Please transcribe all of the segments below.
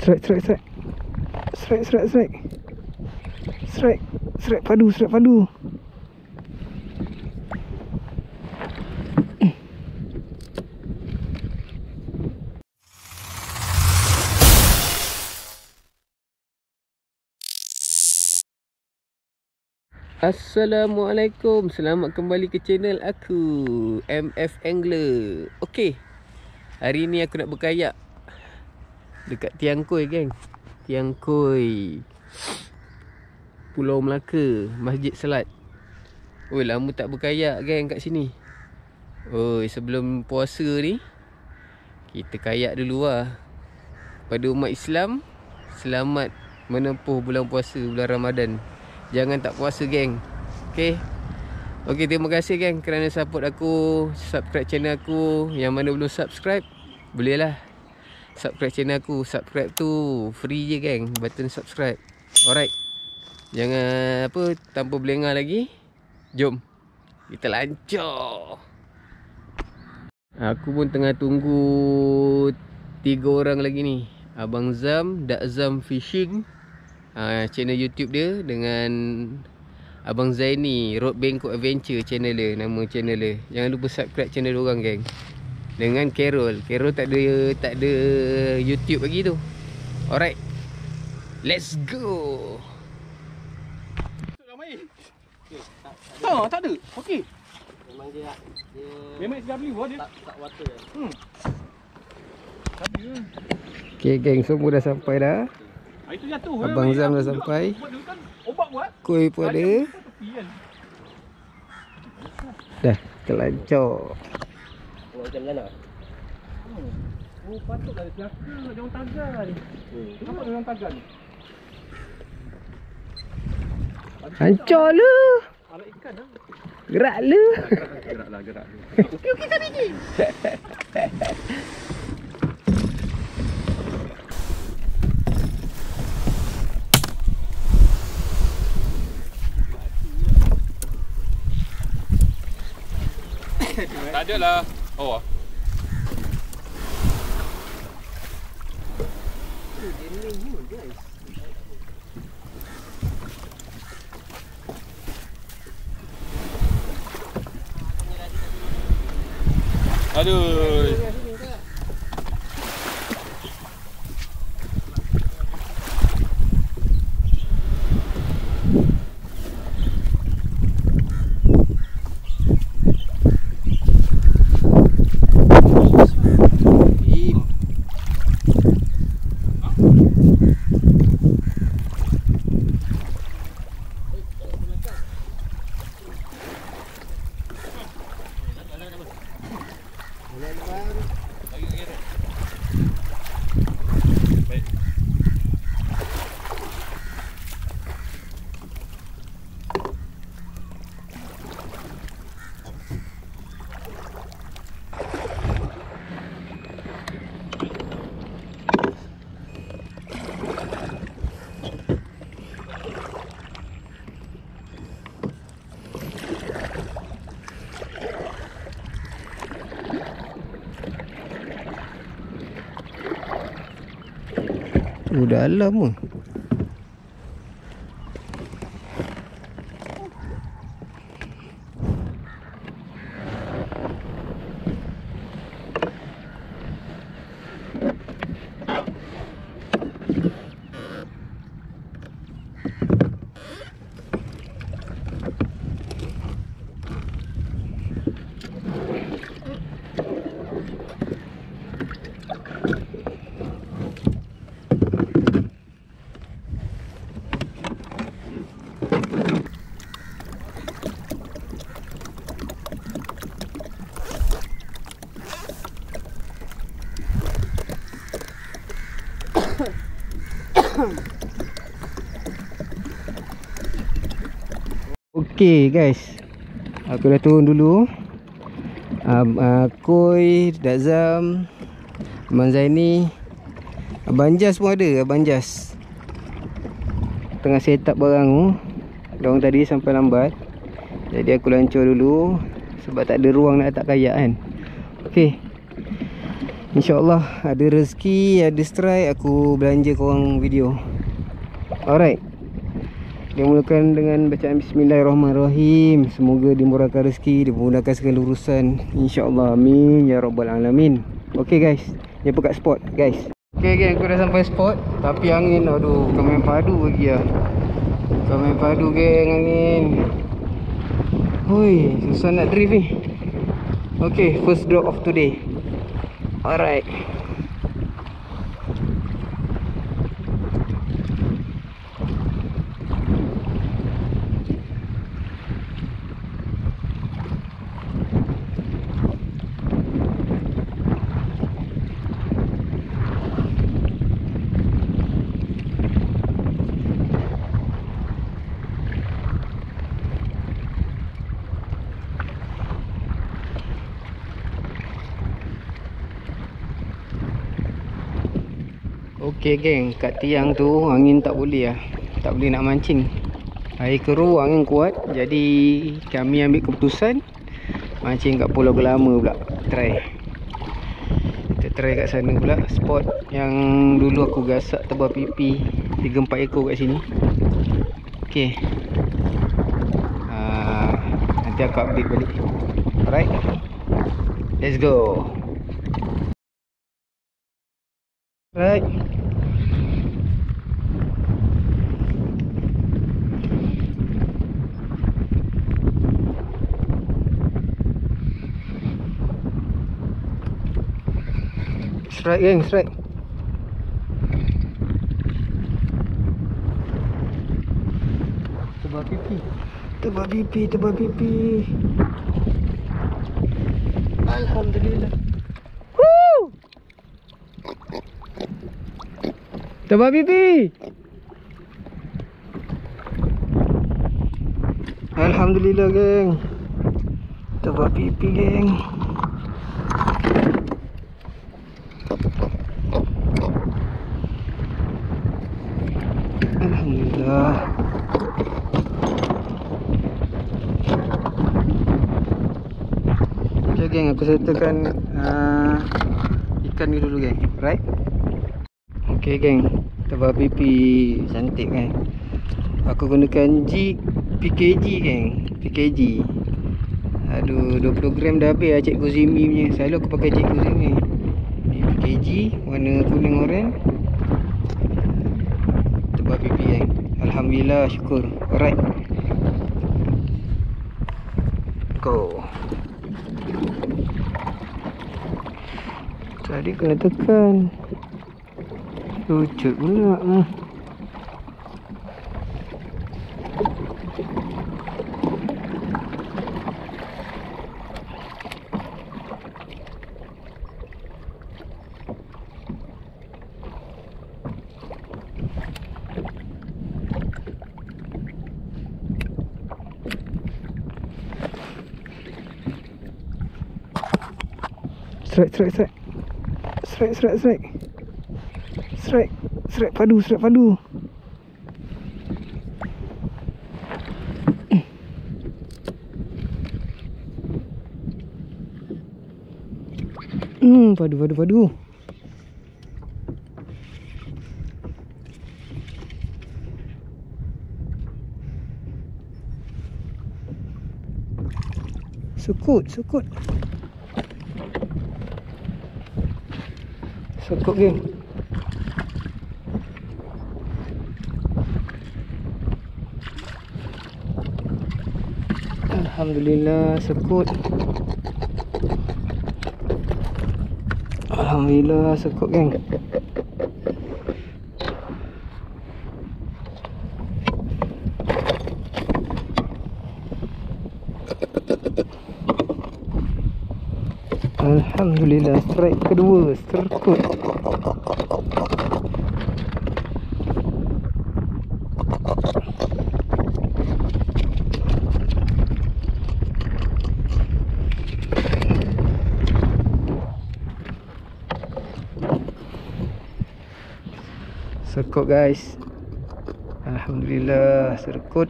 Strike, strike, strike. Strike, strike, strike. Strike, strike padu, strike padu. Assalamualaikum, selamat kembali ke channel aku, MF Angler. Okey, hari ni aku nak berkayak dekat Tiangkoi, geng. Tiangkoi, Pulau Melaka, Masjid Selat. Oi, lama tak berkayak, geng, kat sini. Oi, sebelum puasa ni kita kayak dulu lah. Pada umat Islam, selamat menempuh bulan puasa, bulan Ramadan. Jangan tak puasa, geng. Okay. Okay, terima kasih, geng, kerana support aku. Subscribe channel aku. Yang mana belum subscribe, bolehlah subscribe channel aku. Subscribe tu free je, geng. Button subscribe. Alright, jangan apa, tanpa berlengah lagi, jom kita lancor. Aku pun tengah tunggu 3 orang lagi ni. Abang Zam, Dak Zam Fishing, channel YouTube dia, dengan Abang Zaini, Road Bangkok Adventure, channel dia, nama channel dia. Jangan lupa subscribe channel dia orang, geng. Dengan Carol. Carol tak ada YouTube lagi tu. Alright, let's go. Tak ada. Okey. Memang dia Memang SW dia tak water. Okay, geng, semua dah sampai dah. Itu jatuh. Abang Zam dah sampai. Obat buat. Koi pun ada. Dah, kita lancor. Macam mana? Oh, patutlah dia siapa dia orang tagan. Nampak dia orang tagan. Hancur lu. Ala ikan dah. Gerak lu. Gerak. Okey tadi ni. Tak ada lah. Oh. Aduh. Dalam pun. Okey, guys, aku dah turun dulu. Koi, Dak Zam, Abang Zaini, Abang Jas pun ada. Abang Jas tengah set up barang tu. Diorang tadi sampai lambat, jadi aku lancor dulu sebab tak ada ruang nak letak kayak kan. Okey, InsyaAllah ada rezeki, ada strike, aku belanja korang video. Alright, dimulakan dengan bacaan Bismillahirrahmanirrahim. Semoga dimurahkan rezeki, dimudahkan segala urusan, InsyaAllah, amin ya rabbal alamin. Okay guys, jumpa kat spot guys. Okay geng, aku dah sampai spot. Tapi angin, aduh, bukan main padu lagi lah. Bukan main padu geng, angin. Hui, susah nak drift ni. Okay, first drop of today. Alright. Okay geng, kat tiang tu angin tak boleh lah. Tak boleh nak mancing. Air keruh, angin kuat. Jadi kami ambil keputusan mancing kat Pulau Gelama pula. Kita try kat sana pula. Spot yang dulu aku gasak tebal pipi 3-4 ekor kat sini. Okay, nanti aku update balik. Alright, let's go. Right. Strike geng, strike. Tebal pipi. Tebal pipi, tebal pipi. Alhamdulillah. Woo! Tebal pipi. Alhamdulillah geng. Tebal pipi geng. Alhamdulillah. Okay geng, aku settlekan ikan ni dulu geng. Right. Okay geng, tebal pipi cantik kan. Aku gunakan jig PKG geng, PKG. Aduh, 20 gram dah habis lah Cikgu Zimi punya. Selalu aku pakai Cikgu Zimi. Ni PKG warna kuning oranye. Tebal pipi geng. Alhamdulillah, syukur. Alright, go. Tadi kena tekan. Lucut pula. Strike, strike, strike. Strike, strike, strike. Strike, strike padu, strike padu. Padu, padu, padu. Sukut, sukut. Sukut geng. Alhamdulillah, sekut. Alhamdulillah, sekut geng. Alhamdulillah, strike kedua, sekut. Sekut guys. Alhamdulillah, serkut.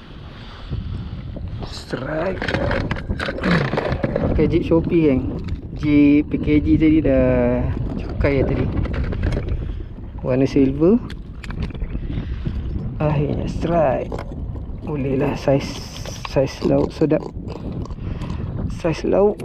Strike. Pakai jig Shopee geng. PKG tadi dah cukai tadi. Warna silver. Akhirnya strike. Bolehlah saiz laut sedap. Saiz laut.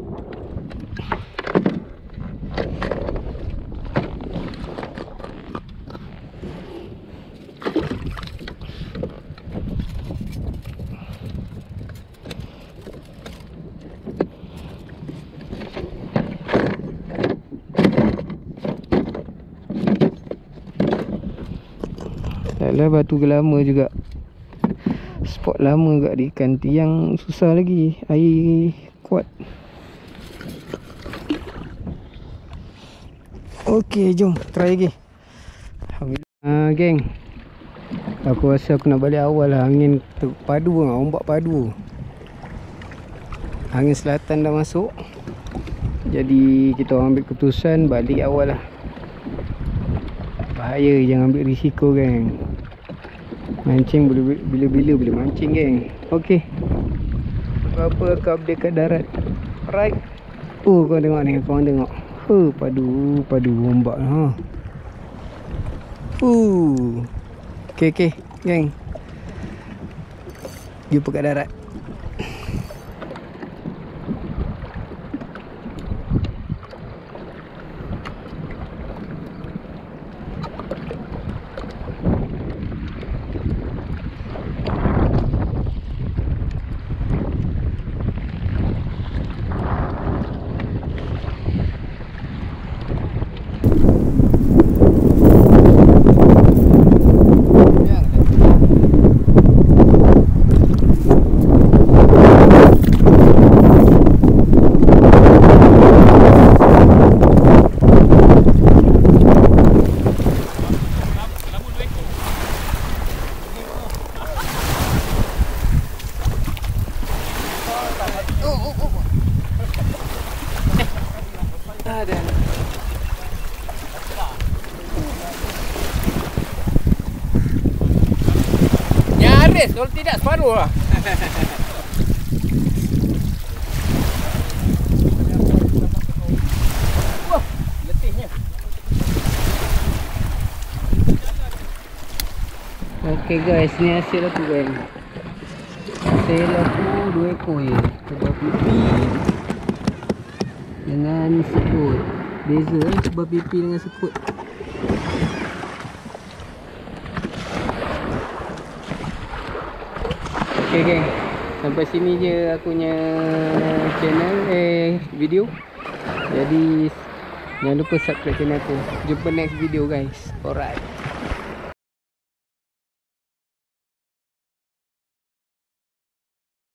Alah, batu gelama juga. Spot lama kat di ikan tiang susah lagi. Air kuat. Okey, jom try lagi. Alhamdulillah. Geng, aku rasa aku nak balik awal lah. Angin padu lah, ombak padu. Angin selatan dah masuk. Jadi kita orang ambil keputusan balik awal lah. Bahaya, jangan ambil risiko geng. Mancing boleh bila-bila boleh mancing geng. Okey, apa aku update kat darat. Alright. Oh, kau tengok ni, kau tengok. Padu ombak ha. Okey geng, jumpa kat darat. Nyaris, kalau tidak separuh lah. Wah, letihnya. Okey guys, ni hasil aku geng. Hasil aku 2 ekor je. Sebab pipi dengan sekut. Beza sebab pipi dengan sekut. Okay geng, sampai sini je aku punya channel video. Jadi jangan lupa subscribe channel aku. Jumpa next video guys. Alright.